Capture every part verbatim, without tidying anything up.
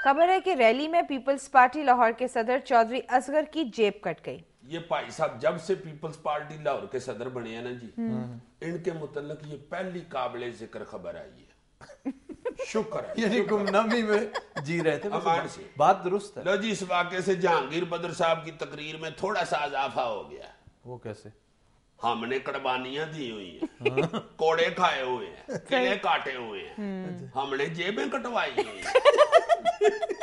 खबर है कि रैली में पीपल्स पार्टी लाहौर के सदर चौधरी असगर की जेब कट गई। ये भाई साहब जब से पीपल्स पार्टी लाहौर के सदर बने हैं ना जी, इनके मुतल्लिक ये पहली काबिले जिक्र खबर आई है। शुक्र है, यानी गुमनामी में जी रहे थे। अमान से बात दुरुस्त है। लो जी, इस वाक़े से जहांगीर बदर साहब की तकरीर में थोड़ा सा इजाफा हो गया। वो कैसे? हमने कुर्बानियां दी हुई हैं, कोड़े खाए हुए हैं, किले काटे हुए हैं, हमने जेबें कटवाई हुई हैं।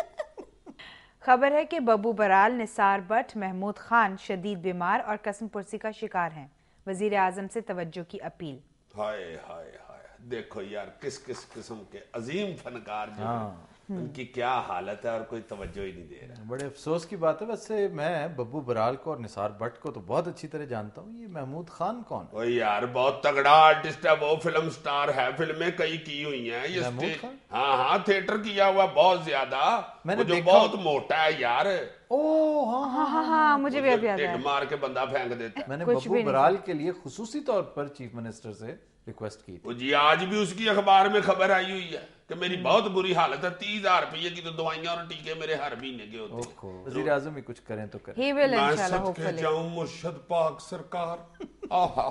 खबर है कि बब्बू बराल, निसार बट, महमूद खान शदीद बीमार और कसम पुरसी का शिकार हैं। वजीर आजम से तवज्जो की अपील। हाय हाय हाय, देखो यार किस किस किस्म के अजीम फनकार जो हैं, उनकी क्या हालत है और कोई तवज्जो ही नहीं दे रहा। बड़े अफसोस की बात है। वैसे मैं बब्बू बराल को और निसार भट्ट को तो बहुत अच्छी तरह जानता हूँ। ये महमूद खान कौन है? ओ यार बहुत तगड़ा आर्टिस्ट है वो, फिल्म स्टार है, फिल्में कई की हुई हैं ये। महमूद खान? हाँ हाँ, थिएटर किया हुआ बहुत ज्यादा। मैंने वो जो देखा। बहुत मोटा है यार। ओ हाँ हाँ हाँ हाँ, मुझे भी अब याद ढिड है। मार के बंदा फेंक देता है। मैंने कुछ बब्बू भी नहीं बराल के लिए खुसूसी तौर पर चीफ मिनिस्टर से रिक्वेस्ट की थी। वो जी आज भी उसकी अखबार में खबर आई हुई है कि मेरी बहुत बुरी हालत है, तीस हजार रुपये की तो दवाइयां और टीके मेरे हर महीने के होते हैं। वजीर आजम ही कुछ करें तो करें। He will मैं इंशाल्लाह सदके होपफुली। जाऊं मुर्शद पाक सरकार। आहा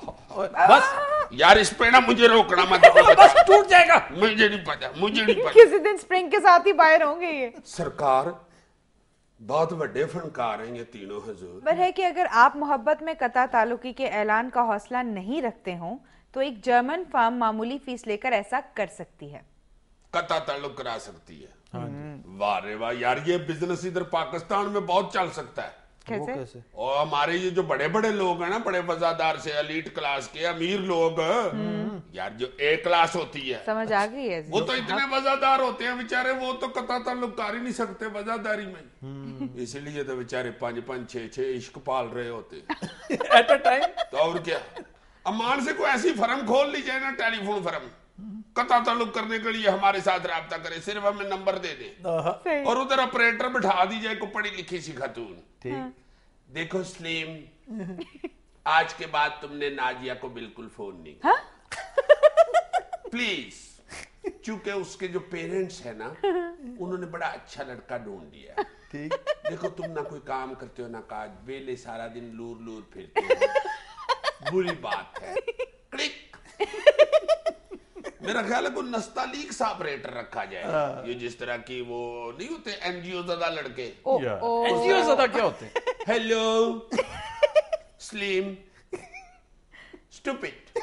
बस यार इस पे ना मुझे रोकना मत। बस टूट जाएगा। मुझे नहीं पता, मुझे नहीं पता। किसी दिन स्प्रिंग के साथ ही बाहर होंगे ये। सरकार बहुत बड़े फनकार हैं ये तीनों हजूर। खबर है कि अगर आप मोहब्बत में कता ताल्लुकी के ऐलान का हौसला नहीं रखते हो तो एक जर्मन फर्म मामूली फीस लेकर ऐसा कर सकती है। कता ताल्लुक करा सकती है। वाह रे वाह यार, ये बिजनेस इधर पाकिस्तान में बहुत चल सकता है। वो कैसे? कैसे? और हमारे ये जो बड़े बड़े लोग हैं ना, बड़े वफादार से एलीट क्लास के अमीर लोग, यार जो ए क्लास होती है, समझ आ गई है वो तो इतने वफादार होते हैं बेचारे, वो तो कता ताल्लुक कर ही नहीं सकते वफादारी में। इसीलिए तो बेचारे पांच पांच छह छह इश्क पाल रहे होते एट अ टाइम। तो और क्या, अमान से कोई ऐसी फर्म खोल ली जाए ना, टेलीफोन फर्म, कता ताल्लुक करने के लिए हमारे साथ राब्ता करे, सिर्फ हमें नंबर दे दे सही। और उधर ऑपरेटर बिठा दी जाए को पढ़ी लिखी सी खातून। ठीक। देखो सलीम, आज के बाद तुमने नाजिया को बिल्कुल फोन नहीं हाँ? प्लीज, चूंकि उसके जो पेरेंट्स है ना, उन्होंने बड़ा अच्छा लड़का ढूंढ दिया। ठीक। देखो तुम ना कोई काम करते हो ना काज, बेले सारा दिन लूर लूर फिरते हो, बुरी बात है। क्लिक। मेरा ख्याल है कोई नस्तालीक सा ऑपरेटर रखा जाए, ये जिस तरह की वो नहीं होते एनजीओ ज्यादा लड़के। ओ, या। ओ। एनजीओ ज्यादा क्या होते हैं? हेलो स्लिम स्टूपिड,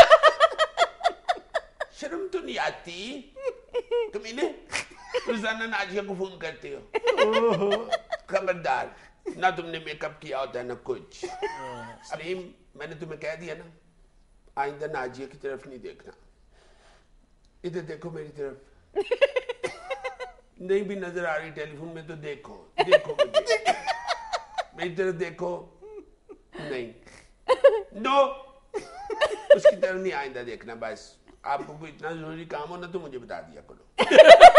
शर्म तो नहीं आती कमीने, रोजाना नाजिया को फोन करते हो। खबरदार, ना तुमने मेकअप किया होता है ना कुछ। स्लिम, मैंने तुम्हें कह दिया ना, आइंदा नाजिया की तरफ नहीं देखना, इधर देखो मेरी तरफ। नहीं भी नजर आ रही टेलीफोन में तो देखो, देखो मुझे, मेरी तरफ देखो। नहीं, नो, उसकी तरफ नहीं आइंदा देखना। बस आपको कोई इतना जरूरी काम हो ना तो मुझे बता दिया करो।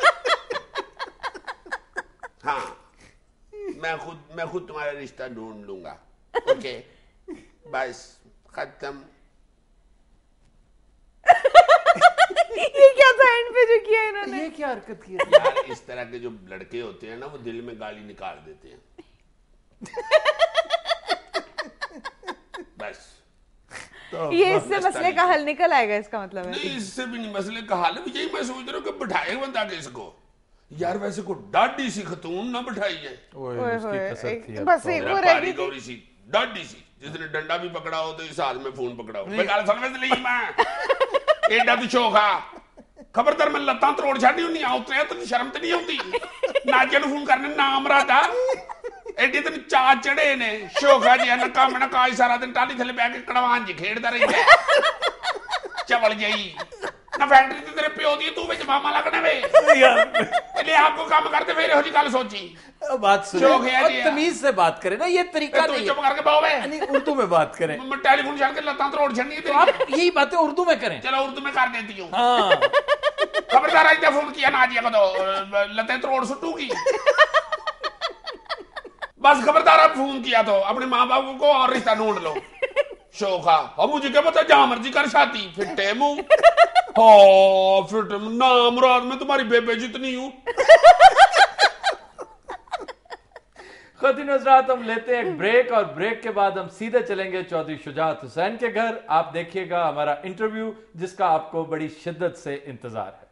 हाँ, मैं खुद मैं खुद तुम्हारा रिश्ता ढूंढ लूंगा। ओके, बस खत्म। ये क्या था एंड पे जो किया इन्होंने? ये क्या हरकत की? यार इस तरह के जो लड़के होते हैं ना, वो दिल में गाली निकाल देते हैं। बस तो ये इससे मसले का हल निकल आएगा, इसका मतलब है। नहीं, इससे भी नहीं मसले का हाल है। यही मैं सोच रहा हूँ कि बिठाए बंदा के इसको। यार वैसे को डाडी सी खतून ना बिठाई है, ओए, ओए उसकी होए, कसर एक- थी अब बस तो। एक- मेरा वो रह पारी गई थी। गौरी सी डाडी सी, जिसने डंडा भी पकड़ा हो तो इस हाथ में फोन पकड़ा हो। मैं गाल सुन में ली मैं एडा तू शोखा, खबरदार मैं लत्तां तरोड़ छाड़ी नहीं आ उतरे तो शर्म तो नहीं आती। नाजिया ਨੂੰ फोन करने नाम राता एडी तेन चा चढ़े ने, शोखा जी ना काम ना काज, सारा दिन टाली थले बैठ के कड़वान जी खेड़दा रहिंदा चवल जई ना। फैक्ट्री ते तेरे प्यो दी तू विच मामा लगना वे यार ले आपको काम करते फिर हो जी गल सोची। बात सुनो शौक है और जी। तमीज से बात करें ना, ये तरीका तू नहीं चुप है। करके बावे, नहीं, उर्दू में बात करें। मैं टेलीफोन छड़ के लत्तां तरोड़ छड़नी है तो आप तेरी। यही बातें उर्दू में करें। चलो उर्दू में कर देती हूँ। हाँ। खबरदार आज फोन किया नाजिया को तो लतें तरोड़ सुटूगी। बस खबरदार, आप फोन किया तो अपने माँ बाप को और रिश्ता ढूंढ लो। शोखा और मुझे क्या पता, जहां मर्जी कर शादी, फिटे मुंह। हाँ फिटे मुंह, ना मुराद मैं तुम्हारी बेबे जितनी हूँ। ख़वातीन हज़रात, हम लेते हैं एक ब्रेक और ब्रेक के बाद हम सीधे चलेंगे चौधरी शुजात हुसैन के घर। आप देखिएगा हमारा इंटरव्यू जिसका आपको बड़ी शिद्दत से इंतजार है।